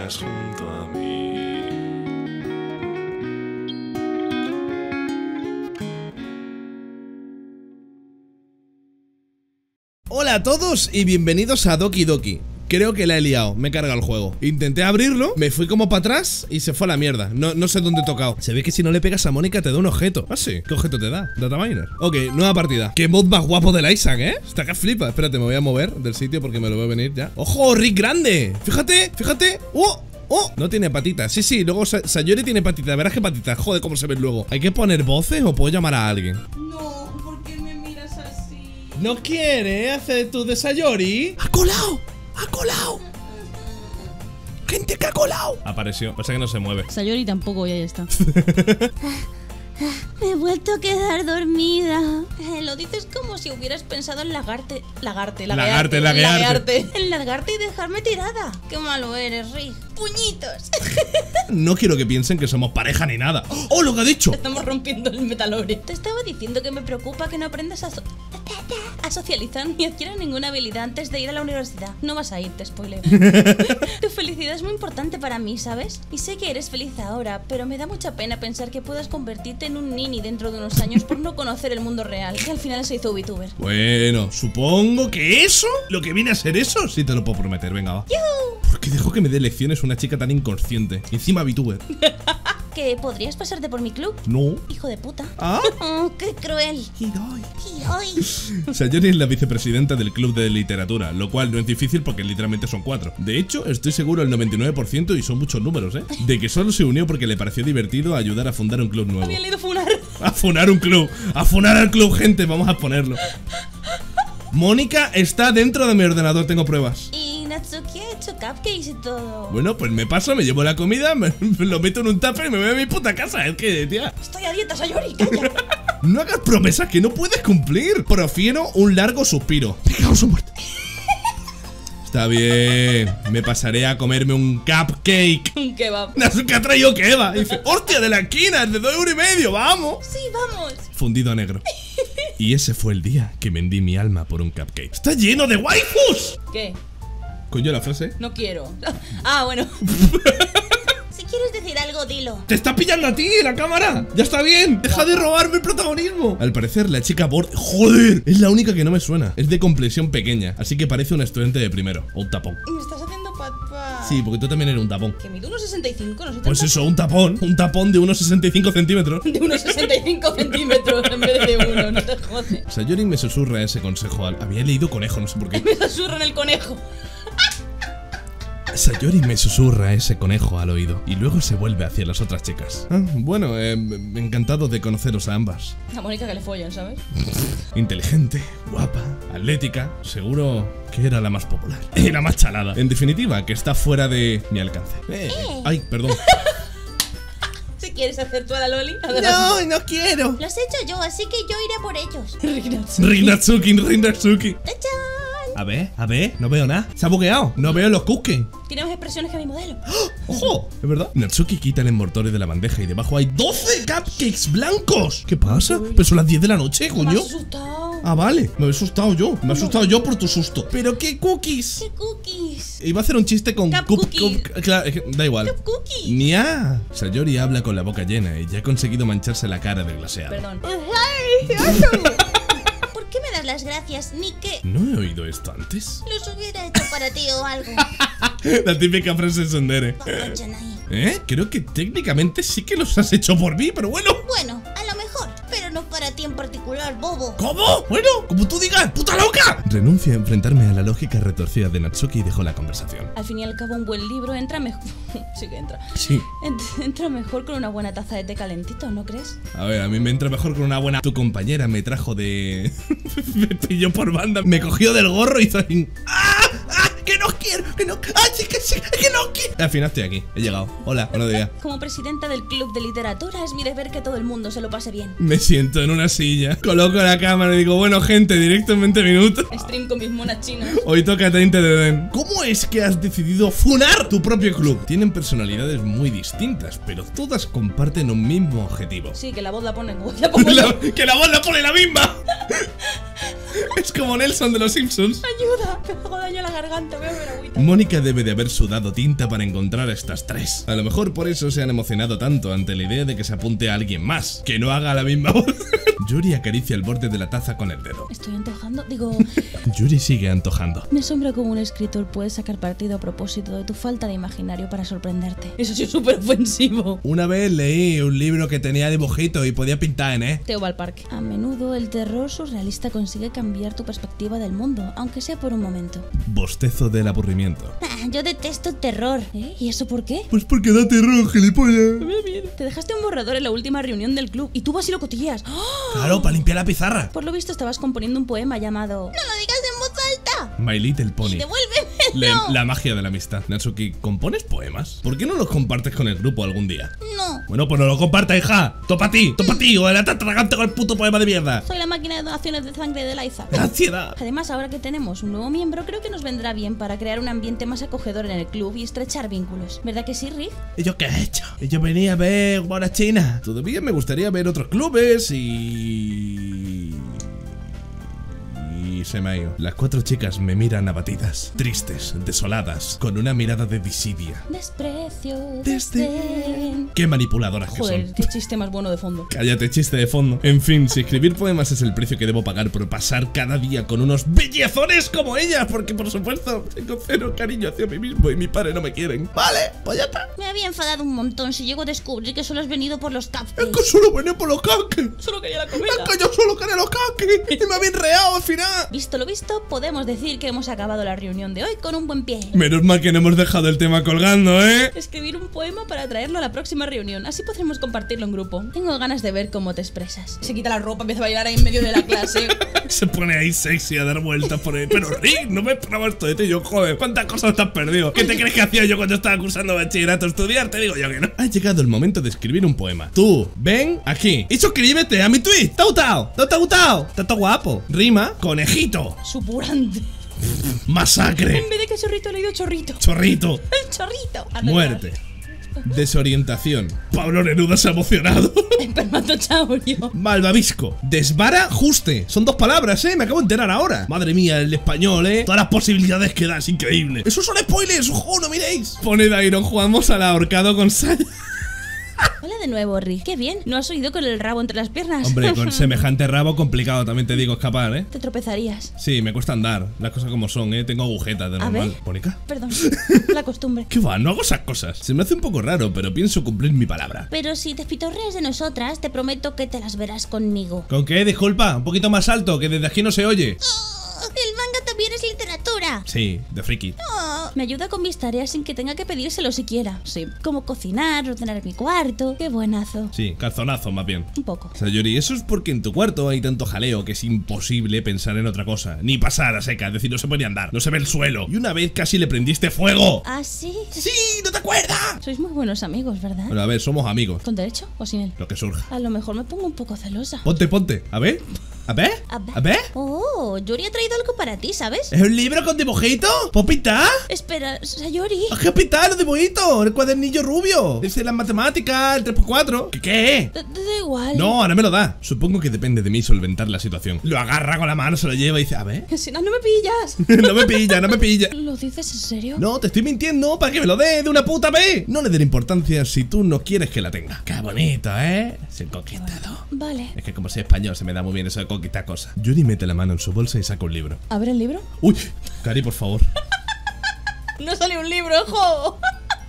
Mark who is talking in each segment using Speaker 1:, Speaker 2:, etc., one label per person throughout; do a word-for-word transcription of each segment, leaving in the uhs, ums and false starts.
Speaker 1: estarás junto a mí.
Speaker 2: Hola a todos y bienvenidos a Doki Doki. Creo que la he liado, me he cargado el juego. Intenté abrirlo, me fui como para atrás y se fue a la mierda. No, no sé dónde he tocado. Se ve que si no le pegas a Mónica te da un objeto. Ah, sí. ¿Qué objeto te da? Data miner. Ok, nueva partida. Qué mod más guapo del Isaac, ¿eh? Está que flipa. Espérate, me voy a mover del sitio porque me lo veo venir ya. ¡Ojo, Rick grande! Fíjate, fíjate. ¡Oh! ¡Oh! No tiene patitas. Sí, sí, luego Sa Sayori tiene patitas. Verás qué patitas. Joder, cómo se ven luego. ¿Hay que poner voces o puedo llamar a alguien?
Speaker 3: No, ¿por qué me miras así?
Speaker 2: ¿No quiere hacer tu de Sayori? ¡Ha colado! ¡Ha colado! ¡Gente que ha colado! Apareció, pasa que no se mueve.
Speaker 3: Sayori tampoco, ya está.
Speaker 4: Me he vuelto a quedar dormida.
Speaker 3: Eh, lo dices como si hubieras pensado en lagarte. Lagarte,
Speaker 2: Lagarte, laguearte.
Speaker 3: En largarte y dejarme tirada. Qué malo eres, Rick. ¡Puñitos!
Speaker 2: No quiero que piensen que somos pareja ni nada. ¡Oh, lo que ha dicho!
Speaker 3: Estamos rompiendo el metalore. Te estaba diciendo que me preocupa que no aprendas a, so a socializar ni adquieras ninguna habilidad antes de ir a la universidad. No vas a ir, te spoileo. Tu felicidad es muy importante para mí, ¿sabes? Y sé que eres feliz ahora, pero me da mucha pena pensar que puedas convertirte en un nini dentro de unos años por no conocer el mundo real. Que al final se hizo VTuber.
Speaker 2: Bueno, supongo que eso, lo que viene a ser eso, sí te lo puedo prometer, venga va.
Speaker 3: ¡Yuhu!
Speaker 2: ¿Por qué dejo que me dé lecciones una chica tan inconsciente? Encima VTuber.
Speaker 4: ¿Que podrías pasarte por mi club?
Speaker 2: No.
Speaker 4: Hijo de puta.
Speaker 2: ¿Ah?
Speaker 4: Oh, qué cruel.
Speaker 2: Hiroi.
Speaker 4: Hiroi.
Speaker 2: Sayori es la vicepresidenta del club de literatura, lo cual no es difícil porque literalmente son cuatro. De hecho, estoy seguro el noventa y nueve por ciento, y son muchos números, ¿eh? De que solo se unió porque le pareció divertido ayudar a fundar un club nuevo.
Speaker 3: Había leído funar.
Speaker 2: A funar un club. A funar al club, gente. Vamos a ponerlo. Mónica está dentro de mi ordenador, tengo pruebas.
Speaker 4: Y Natsuki ha hecho cupcakes y todo.
Speaker 2: Bueno, pues me paso, me llevo la comida, me, me lo meto en un tupper y me voy a mi puta casa. Es que, tía,
Speaker 3: Estoy a dieta, Sayori, calla.
Speaker 2: no hagas promesas que no puedes cumplir. Prefiero un largo suspiro. Me cago en su muerte. Está bien, me pasaré a comerme un cupcake.
Speaker 3: Un kebab.
Speaker 2: Natsuki ha traído kebab. Y dice, hostia, de la esquina, de dos euros y medio, vamos.
Speaker 3: Sí, vamos.
Speaker 2: Fundido a negro. Y ese fue el día que vendí mi alma por un cupcake. ¡Está lleno de waifus!
Speaker 3: ¿Qué?
Speaker 2: Coño, la frase.
Speaker 3: No quiero. Ah, bueno.
Speaker 4: Si quieres decir algo, dilo.
Speaker 2: ¡Te está pillando a ti la cámara! ¡Ya está bien! ¡Deja de robarme el protagonismo! Al parecer, la chica borde... ¡Joder! Es la única que no me suena. Es de complexión pequeña, así que parece una estudiante de primero. O un tapón.
Speaker 3: Me estás haciendo patpa.
Speaker 2: Sí, porque tú también eres un tapón.
Speaker 3: Que mido unos sesenta y cinco, no sé.
Speaker 2: Pues eso, un tapón. Un tapón de unos sesenta y cinco centímetros.
Speaker 3: De unos sesenta y cinco centímetros en vez de uno, no te jodes.
Speaker 2: Sayori me susurra ese consejo al... Había leído conejo, no sé por qué.
Speaker 3: Me susurro en el conejo.
Speaker 2: Sayori me susurra ese conejo al oído y luego se vuelve hacia las otras chicas. Ah, bueno, eh, encantado de conoceros a ambas.
Speaker 3: A Mónica que le follan, ¿sabes?
Speaker 2: Inteligente, guapa, atlética, seguro que era la más popular y la más chalada. En definitiva, que está fuera de mi alcance. Eh, ay, perdón.
Speaker 3: Si quieres hacer tú a la Loli, adelante.
Speaker 2: No, no quiero.
Speaker 4: Los he hecho yo, así que yo iré por ellos.
Speaker 2: Rinatsuki, Rinatsuki.
Speaker 4: ¡Tachán!
Speaker 2: A ver, a ver, no veo nada. Se ha bugueado, no veo los cookies.
Speaker 3: Tiene más expresiones que mi modelo.
Speaker 2: ¡Ojo! ¿Es verdad? Natsuki quita el envoltorio de la bandeja y debajo hay doce cupcakes blancos. ¿Qué pasa? Pero son las diez de la noche,
Speaker 3: Me
Speaker 2: coño.
Speaker 3: has asustado.
Speaker 2: Ah, vale, me he asustado yo. Me he asustado yo por tu susto. ¿Pero qué cookies?
Speaker 4: ¡Qué cookies!
Speaker 2: Iba a hacer un chiste con
Speaker 3: Cup
Speaker 2: cup,
Speaker 3: cookie.
Speaker 2: cup- Claro, es que da igual.
Speaker 3: Cup cookies.
Speaker 2: ¡Nia! Sayori habla con la boca llena y ya ha conseguido mancharse la cara de glaseado.
Speaker 3: Perdón.
Speaker 4: ¿Por qué me das las gracias? Ni que
Speaker 2: ¿No he oído esto antes?
Speaker 4: los hubiera hecho para ti o algo.
Speaker 2: La típica frase de Sundere.
Speaker 4: Vamos, Janai.
Speaker 2: ¿Eh? Creo que técnicamente sí que los has hecho por mí, pero bueno.
Speaker 4: Bueno, a lo mejor, pero no para ti en particular, bobo.
Speaker 2: ¿Cómo? Bueno, como tú digas, ¡puta loca! Renuncio a enfrentarme a la lógica retorcida de Natsuki y dejó la conversación.
Speaker 3: Al fin y al cabo, un buen libro entra mejor. Sí que entra.
Speaker 2: Sí.
Speaker 3: Ent- Entra mejor con una buena taza de té calentito, ¿no crees?
Speaker 2: A ver, a mí me entra mejor con una buena... Tu compañera me trajo de... me pilló por banda, me cogió del gorro y hizo así... ¡Ah! ¡Ah! ¡Que no quiero! ¡Que no! ¡Ah, sí, que sí! ¡Que no quiero! Al final estoy aquí, he llegado. Hola, buenos días.
Speaker 3: Como presidenta del club de literatura, es mi deber que todo el mundo se lo pase bien.
Speaker 2: Me siento en una silla, coloco la cámara y digo, bueno, gente, directo en veinte minutos.
Speaker 3: Stream con mis monas chinas.
Speaker 2: Hoy toca treinta de Den. ¿Cómo es que has decidido funar tu propio club? Tienen personalidades muy distintas, pero todas comparten un mismo objetivo.
Speaker 3: Sí, que la voz la ponen. La pongo yo.
Speaker 2: La- ¡Que la voz la pone la misma! Es como Nelson de los Simpsons.
Speaker 3: ¡Ayuda! Me hago daño a la garganta, voy a beber agüita.
Speaker 2: Mónica debe de haber sudado tinta para encontrar a estas tres. A lo mejor por eso se han emocionado tanto ante la idea de que se apunte a alguien más, que no haga la misma voz. Yuri acaricia el borde de la taza con el dedo.
Speaker 3: Estoy antojando, digo...
Speaker 2: Yuri sigue antojando.
Speaker 3: Me asombra cómo un escritor puede sacar partido a propósito de tu falta de imaginario para sorprenderte. Eso sí es súper ofensivo.
Speaker 2: Una vez leí un libro que tenía dibujitos y podía pintar en, ¿eh?
Speaker 3: Teo va al parque. A menudo el terror surrealista consigue cambiar tu perspectiva del mundo, aunque sea por un momento.
Speaker 2: Bostezo del aburrimiento.
Speaker 4: Ah, yo detesto el terror.
Speaker 3: ¿Eh? ¿Y eso por qué?
Speaker 2: Pues porque da terror, gilipollas.
Speaker 3: Te dejaste un borrador en la última reunión del club y tú vas y lo cotillas. ¡Oh!
Speaker 2: Claro, para limpiar la pizarra.
Speaker 3: Por lo visto estabas componiendo un poema llamado...
Speaker 4: ¡No lo digas en voz alta!
Speaker 2: My Little Pony.
Speaker 4: ¡Devuélvemelo!
Speaker 2: La, la magia de la amistad. Natsuki, ¿compones poemas? ¿Por qué no los compartes con el grupo algún día?
Speaker 4: No.
Speaker 2: Bueno, pues no lo compartas, hija. Topa a ti, topa a ti, o el atragante con el puto poema de mierda.
Speaker 3: Soy la máquina de donaciones de sangre de Liza.
Speaker 2: Ansiedad.
Speaker 3: Además, ahora que tenemos un nuevo miembro, creo que nos vendrá bien para crear un ambiente más acogedor en el club y estrechar vínculos. ¿Verdad que sí, Rick?
Speaker 2: ¿Y yo qué he hecho? Yo venía a ver Mona China. Todavía me gustaría ver otros clubes y... Y se me ha ido. Las cuatro chicas me miran abatidas, tristes, desoladas, con una mirada de disidia.
Speaker 3: Desprecio,
Speaker 2: Desde...
Speaker 3: desdén.
Speaker 2: Qué manipuladoras que
Speaker 3: Joder,
Speaker 2: son.
Speaker 3: qué chiste más bueno de fondo.
Speaker 2: Cállate, chiste de fondo. En fin, si escribir poemas es el precio que debo pagar por pasar cada día con unos bellezones como ellas, porque por supuesto tengo cero cariño hacia mí mismo y mi padre no me quieren. Vale, pues ya está.
Speaker 4: Me había enfadado un montón si llego a descubrir que solo has venido por los
Speaker 2: Es
Speaker 4: cupcakes.
Speaker 2: que solo venía por los cupcakes.
Speaker 3: Solo quería la comida.
Speaker 2: Es que yo solo quería los cupcakes y me había enreado al final.
Speaker 3: Visto lo visto, podemos decir que hemos acabado la reunión de hoy con un buen pie.
Speaker 2: Menos mal que no hemos dejado el tema colgando, ¿eh?
Speaker 3: Escribir un poema para traerlo a la próxima reunión, así podremos compartirlo en grupo. Tengo ganas de ver cómo te expresas. Se quita la ropa, empieza a bailar ahí en medio de la clase.
Speaker 2: Se pone ahí sexy a dar vueltas por ahí. Pero Rick, no me esperaba esto de ti. Yo, joder, ¿cuántas cosas te has perdido? ¿Qué te crees que hacía yo cuando estaba cursando bachillerato? Estudiar, te digo yo que no. Ha llegado el momento de escribir un poema. Tú, ven aquí y suscríbete a mi tweet. ¿Te ha gustado? ¿No te ha gustado? Está todo guapo. Rima, conejito.
Speaker 3: Supurante.
Speaker 2: Masacre.
Speaker 3: En vez de que chorrito, he leído chorrito.
Speaker 2: Chorrito.
Speaker 3: El chorrito.
Speaker 2: Muerte. Desorientación. Pablo Neruda se ha emocionado.
Speaker 3: Espermatosaurio.
Speaker 2: Malvavisco. Desvara juste. Son dos palabras, eh. Me acabo de enterar ahora. Madre mía, el español, eh. Todas las posibilidades que da, es increíble. Esos son spoilers, ojo, no miréis. Pone Dairon, jugamos al ahorcado con Saya.
Speaker 3: Hola de nuevo, Rick. Qué bien. ¿No has oído con el rabo entre las piernas?
Speaker 2: Hombre, con semejante rabo complicado, también te digo, escapar, eh.
Speaker 3: Te tropezarías.
Speaker 2: Sí, me cuesta andar. Las cosas como son, eh. Tengo agujetas de
Speaker 3: A
Speaker 2: normal.
Speaker 3: ver.
Speaker 2: ¿Mónica?
Speaker 3: Perdón. La costumbre.
Speaker 2: ¿Qué va? No hago esas cosas. Se me hace un poco raro, pero pienso cumplir mi palabra.
Speaker 4: Pero si te pitorreas de nosotras, te prometo que te las verás conmigo.
Speaker 2: ¿Con qué? Disculpa, un poquito más alto, que desde aquí no se oye.
Speaker 4: Oh, el manga también es literatura.
Speaker 2: Sí, de friki.
Speaker 4: Oh,
Speaker 3: Me ayuda con mis tareas sin que tenga que pedírselo siquiera. Sí. Como cocinar, ordenar mi cuarto. Qué buenazo.
Speaker 2: Sí, calzonazo más bien.
Speaker 3: Un poco.
Speaker 2: Sayori, eso es porque en tu cuarto hay tanto jaleo que es imposible pensar en otra cosa. Ni pasar a seca, es decir, no se puede ni andar, no se ve el suelo. Y una vez casi le prendiste fuego.
Speaker 3: ¿Ah, sí?
Speaker 2: ¡Sí! ¿No te acuerdas?
Speaker 3: Sois muy buenos amigos, ¿verdad?
Speaker 2: Bueno, a ver, somos amigos.
Speaker 3: ¿Con derecho o sin él?
Speaker 2: Lo que surja.
Speaker 3: A lo mejor me pongo un poco celosa.
Speaker 2: Ponte, ponte. A ver. A ver.
Speaker 3: A ver.
Speaker 2: A ver.
Speaker 4: oh, Yuri ha traído algo para ti, ¿sabes?
Speaker 2: ¿Es un libro con dibujitos? ¿Puedo pintar?
Speaker 3: Espera, Sayori.
Speaker 2: ¿Es que pintar los dibujitos? El cuadernillo rubio. Dice las matemáticas, el tres por cuatro. ¿Qué qué?
Speaker 3: Te, te da igual.
Speaker 2: No, ahora me lo da. Supongo que depende de mí solventar la situación. Lo agarra con la mano, se lo lleva y dice, a ver.
Speaker 3: Si no, no me pillas.
Speaker 2: No me pilla, no me pilla.
Speaker 3: ¿Lo dices en serio?
Speaker 2: No, te estoy mintiendo para que me lo dé de una puta vez. No le dé importancia si tú no quieres que la tenga. Qué bonito, ¿eh? Ser conquistado.
Speaker 3: Vale.
Speaker 2: Es que como soy español se me da muy bien eso de conquistar cosas. Yuri mete la mano en su bolsa y saca un libro.
Speaker 3: ¿A ver el libro?
Speaker 2: Uy, Cari, por favor.
Speaker 3: No sale un libro, jo.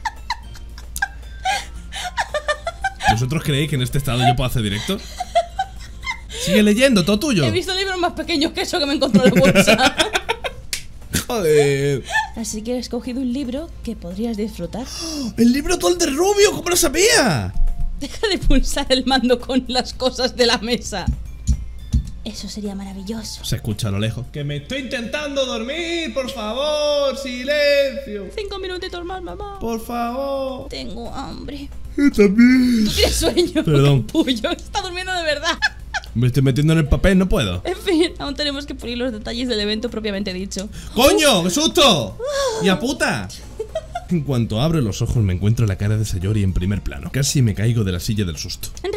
Speaker 2: ¿Vosotros creéis que en este estado yo puedo hacer directo? Sigue leyendo, todo tuyo.
Speaker 3: He visto libros más pequeños que eso que me encontró en la bolsa.
Speaker 2: Joder.
Speaker 3: Así que he escogido un libro que podrías disfrutar.
Speaker 2: El libro todo el de rubio, ¿cómo lo sabía?
Speaker 3: Deja de pulsar el mando con las cosas de la mesa.
Speaker 4: Eso sería maravilloso.
Speaker 2: Se escucha a lo lejos. Que me estoy intentando dormir, por favor, silencio.
Speaker 3: Cinco minutitos más, mamá.
Speaker 2: Por favor.
Speaker 4: Tengo hambre.
Speaker 2: Yo también.
Speaker 3: Tú tienes sueño.
Speaker 2: Perdón.
Speaker 3: Puyo, está durmiendo de verdad.
Speaker 2: Me estoy metiendo en el papel, no puedo.
Speaker 3: En fin, aún tenemos que pulir los detalles del evento propiamente dicho.
Speaker 2: ¡Coño! ¡Qué susto! ¡Y a puta! En cuanto abro los ojos me encuentro la cara de Sayori en primer plano. Casi me caigo de la silla del susto.
Speaker 3: En realidad no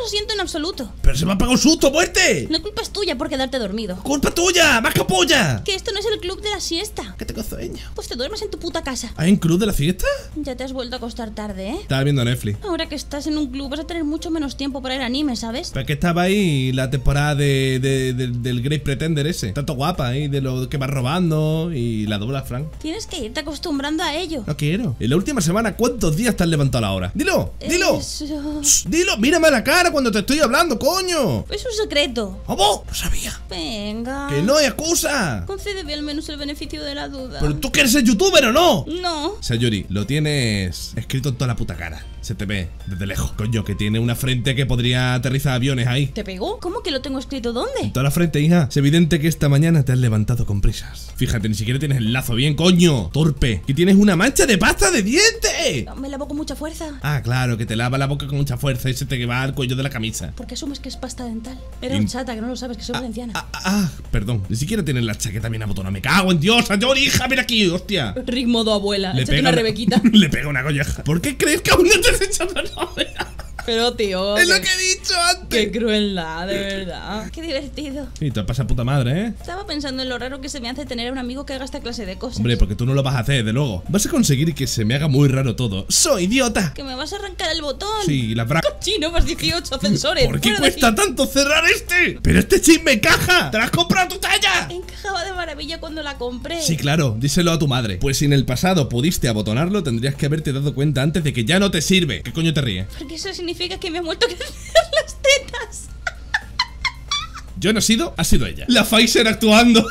Speaker 3: lo siento en absoluto.
Speaker 2: Pero se me ha pegado un susto, muerte.
Speaker 3: No culpa es tuya por quedarte dormido.
Speaker 2: ¡Culpa tuya! ¡Más capolla!
Speaker 3: Que esto no es el club de la siesta.
Speaker 2: Que tengo sueño.
Speaker 3: Pues te duermes en tu puta casa.
Speaker 2: ¿Hay un club de la fiesta?
Speaker 3: Ya te has vuelto a acostar tarde, ¿eh?
Speaker 2: Estaba viendo Netflix.
Speaker 3: Ahora que estás en un club vas a tener mucho menos tiempo para ir a anime, ¿sabes?
Speaker 2: Pero es que estaba ahí la temporada de, de- de- del Great Pretender ese. Tanto guapa ahí, de lo que va robando y la dobla Frank.
Speaker 3: Tienes que irte acostumbrando a ello.
Speaker 2: No quiero. En la última semana, ¿cuántos días te has levantado a la hora? Dilo, dilo.
Speaker 3: Eso...
Speaker 2: Shh, dilo, mírame a la cara cuando te estoy hablando, coño.
Speaker 3: Es un secreto.
Speaker 2: ¿Cómo? No sabía.
Speaker 3: Venga.
Speaker 2: Que no hay excusa.
Speaker 3: Concédeme al menos el beneficio de la duda.
Speaker 2: Pero tú quieres ser youtuber o no.
Speaker 3: No.
Speaker 2: Sayori, lo tienes escrito en toda la puta cara. Se te ve desde lejos. Coño, que tiene una frente que podría aterrizar aviones ahí.
Speaker 3: ¿Te pegó? ¿Cómo que lo tengo escrito dónde?
Speaker 2: En toda la frente, hija. Es evidente que esta mañana te has levantado con prisas. Fíjate, ni siquiera tienes el lazo bien, coño. Torpe. Que tienes una mancha de pasta de diente.
Speaker 3: Me lavo con mucha fuerza.
Speaker 2: Ah, claro, que te lava la boca con mucha fuerza y se te va al cuello de la camisa.
Speaker 3: ¿Por qué asumes que es pasta dental? Era
Speaker 2: In-
Speaker 3: horchata, que no lo sabes, que soy valenciana.
Speaker 2: Ah, ah, ah, perdón. Ni siquiera tienes la chaqueta bien abotonada. Me cago en Dios, Sayori, hija, mira aquí, hostia.
Speaker 3: Rick modo abuela.
Speaker 2: Le
Speaker 3: Échate
Speaker 2: pega
Speaker 3: una rebequita.
Speaker 2: Le pega una colleja. ¿Por qué crees que aún no te has echado la novela?
Speaker 3: Pero tío,
Speaker 2: Es lo
Speaker 3: qué,
Speaker 2: que he dicho antes.
Speaker 3: qué crueldad, de verdad. Qué divertido.
Speaker 2: Y te pasa puta madre, ¿eh?
Speaker 3: Estaba pensando en lo raro que se me hace tener a un amigo que haga esta clase de cosas.
Speaker 2: Hombre, porque tú no lo vas a hacer, de luego. Vas a conseguir que se me haga muy raro todo. ¡Soy idiota!
Speaker 3: Que me vas a arrancar el botón.
Speaker 2: Sí, la bra...
Speaker 3: Chino, más dieciocho ascensores.
Speaker 2: ¿Por qué
Speaker 3: fuera de
Speaker 2: cuesta
Speaker 3: aquí.
Speaker 2: tanto cerrar este? ¡Pero este chip me encaja! ¡Te la has comprado a tu talla!
Speaker 3: Encajaba de maravilla cuando la compré.
Speaker 2: Sí, claro, díselo a tu madre. Pues si en el pasado pudiste abotonarlo, tendrías que haberte dado cuenta antes de que ya no te sirve. ¿Qué coño te ríes?
Speaker 3: Porque eso significa que me ha vuelto a crecer las tetas.
Speaker 2: Yo no he sido, ha sido ella. La Pfizer actuando.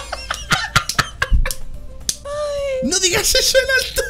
Speaker 2: No digas eso en alto.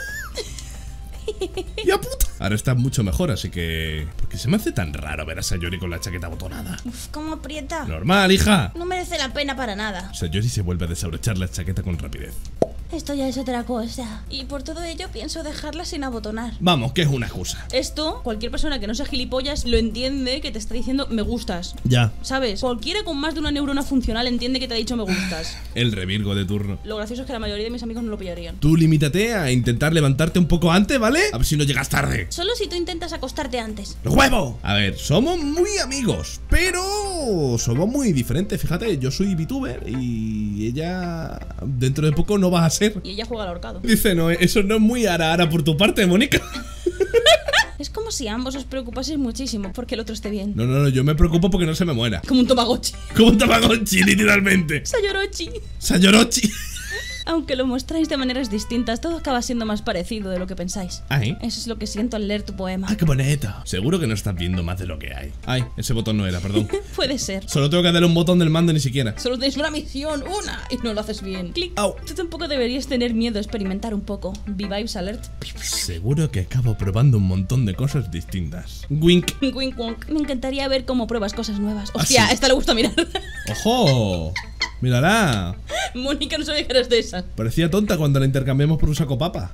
Speaker 2: Ya puta. Ahora está mucho mejor, así que... ¿Por qué se me hace tan raro ver a Sayori con la chaqueta abotonada?
Speaker 3: Uf, cómo aprieta.
Speaker 2: Normal, hija.
Speaker 3: No merece la pena para nada.
Speaker 2: Sayori se vuelve a desabrochar la chaqueta con rapidez.
Speaker 3: Esto ya es otra cosa. Y por todo ello pienso dejarla sin abotonar.
Speaker 2: Vamos, que es una excusa.
Speaker 3: Esto, cualquier persona que no sea gilipollas lo entiende, que te está diciendo me gustas.
Speaker 2: Ya.
Speaker 3: ¿Sabes? Cualquiera con más de una neurona funcional entiende que te ha dicho me gustas.
Speaker 2: El revirgo de turno.
Speaker 3: Lo gracioso es que la mayoría de mis amigos no lo pillarían.
Speaker 2: Tú limítate a intentar levantarte un poco antes, ¿vale? A ver si no llegas tarde.
Speaker 3: Solo si tú intentas acostarte antes.
Speaker 2: ¡Los huevos! A ver, somos muy amigos, pero somos muy diferentes. Fíjate, yo soy VTuber y ella dentro de poco no vas a ser.
Speaker 3: Y ella juega al ahorcado.
Speaker 2: Dice, no, eso no es muy ara ara por tu parte, Mónica.
Speaker 3: Es como si ambos os preocupaseis muchísimo porque el otro esté bien.
Speaker 2: No, no, no, yo me preocupo porque no se me muera.
Speaker 3: Como un Tamagotchi.
Speaker 2: Como un Tamagotchi, literalmente.
Speaker 3: Sayorochi.
Speaker 2: Sayorochi.
Speaker 3: Aunque lo mostráis de maneras distintas, todo acaba siendo más parecido de lo que pensáis.
Speaker 2: Ay.
Speaker 3: Eso es lo que siento al leer tu poema.
Speaker 2: Ah, qué bonito. Seguro que no estás viendo más de lo que hay. Ay, ese botón no era, perdón.
Speaker 3: Puede ser.
Speaker 2: Solo tengo que darle un botón del mando ni siquiera.
Speaker 3: Solo tienes una misión, una, y no lo haces bien. Clic.
Speaker 2: Au.
Speaker 3: Tú tampoco deberías tener miedo a experimentar un poco. V-Vibes Alert.
Speaker 2: Seguro que acabo probando un montón de cosas distintas. Wink.
Speaker 3: Wink wonk. Me encantaría ver cómo pruebas cosas nuevas. Hostia,
Speaker 2: ¿Ah, sí?
Speaker 3: esta le gusta mirar.
Speaker 2: ¡Ojo! Mírala.
Speaker 3: Mónica no sabía que eres de esas.
Speaker 2: Parecía tonta cuando la intercambiamos por un saco papa.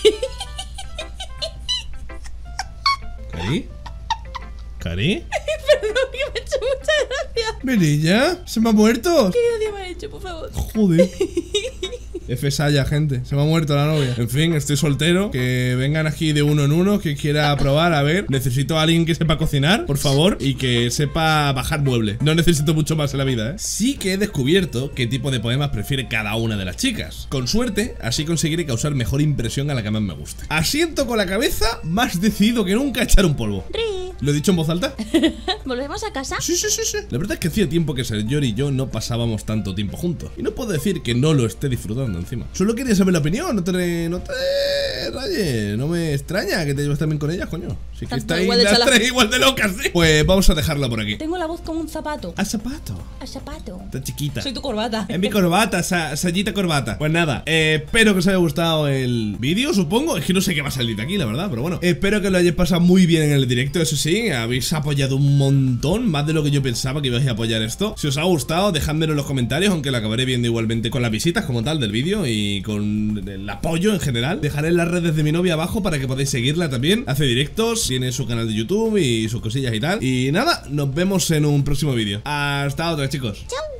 Speaker 2: ¿Cari? ¿Cari?
Speaker 3: Perdón, que me ha hecho mucha gracia.
Speaker 2: ¿Mirilla? ¿Se me ha muerto?
Speaker 3: ¿Qué gracia me ha hecho, por favor?
Speaker 2: Joder. F Saya, gente. Se me ha muerto la novia. En fin, estoy soltero. Que vengan aquí de uno en uno. Que quiera probar. A ver, necesito a alguien que sepa cocinar, por favor. Y que sepa bajar muebles. No necesito mucho más en la vida, ¿eh? Sí que he descubierto qué tipo de poemas prefiere cada una de las chicas. Con suerte, así conseguiré causar mejor impresión a la que más me guste. Asiento con la cabeza, más decidido que nunca a echar un polvo.
Speaker 3: Ri.
Speaker 2: ¿Lo he dicho en voz alta?
Speaker 3: ¿Volvemos a casa?
Speaker 2: Sí, sí, sí, sí. La verdad es que hacía tiempo que Sayori y yo no pasábamos tanto tiempo juntos. Y no puedo decir que no lo esté disfrutando encima. Solo quería saber la opinión, no te, no te rayes. No me extraña que te lleves también con ellas, coño. Si que
Speaker 3: Tanto
Speaker 2: estáis
Speaker 3: igual de
Speaker 2: las
Speaker 3: chala-
Speaker 2: tres igual de locas, ¿sí? Pues vamos a dejarla por aquí.
Speaker 3: Tengo la voz como un zapato.
Speaker 2: A zapato.
Speaker 3: A zapato.
Speaker 2: Está chiquita.
Speaker 3: Soy tu corbata.
Speaker 2: Es mi corbata, sa Sayita corbata. Pues nada, eh, espero que os haya gustado el vídeo, supongo. Es que no sé qué va a salir de aquí, la verdad, pero bueno. Espero que lo hayáis pasado muy bien en el directo, eso sí. Habéis apoyado un montón, más de lo que yo pensaba que ibais a apoyar esto. Si os ha gustado, dejádmelo en los comentarios, aunque lo acabaré viendo igualmente con las visitas como tal del vídeo y con el apoyo en general. Dejaré las redes de mi novia abajo para que podáis seguirla también. Hace directos, tiene su canal de YouTube y sus cosillas y tal. Y nada, nos vemos en un próximo vídeo. Hasta otra, chicos.
Speaker 4: Chau.